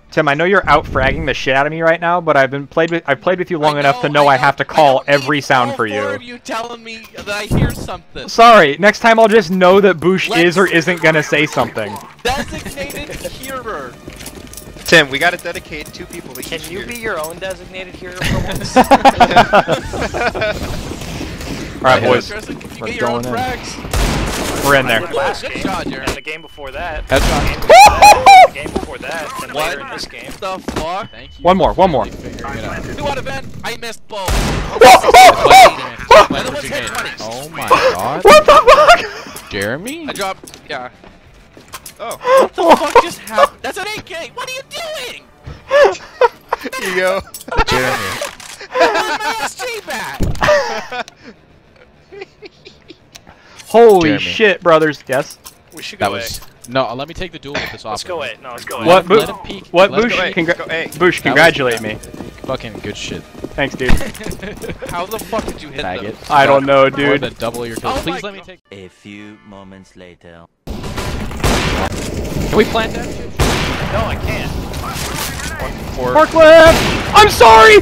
Tim, I know you're out fragging the shit out of me right now, but I've played with you long enough to know I have to call every sound for you. All four of you telling me that I hear something. Sorry, next time I'll just know that Boosh is or isn't gonna say something. Designated hearer. Tim, we gotta dedicate 2 people to Can each you year. be your own designated hearer for once? Alright, boys. Tristan, can you We're get your own going in. frags? We're in there. Last Good game, shot, Jeremy. and the game before that. Headshot. The game before that, and What? later in this game. The fuck? Thank you. One more. Two out of N. I missed both. And it was hit 20. Oh my god. What the fuck? Jeremy? I dropped. Yeah. Oh, What the fuck just happened? That's an AK. What are you doing? here you go. Jeremy. I want my SG back. Holy Jeremy. shit, brothers. Yes. We should That go was no. Let me take the duel with this Let's offer. go A. No, let's go A. What, Let him Boosh? peek. What, Let him Boosh? go A. peek. Go A. Boosh, congratulate me. Fucking good shit. Thanks, dude. How the fuck did you hit them? Faggot. I don't know, Or dude. the double your kills. Oh Please my let me God. take. A few moments later. Can we plant that shit? No, I can't. Forklift! I'm sorry!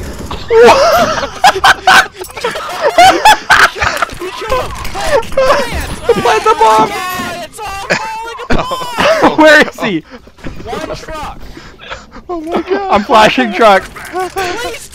Plant the bomb! Yeah, it's all falling apart. Where is he? One truck. Oh my god. I'm flashing truck. Please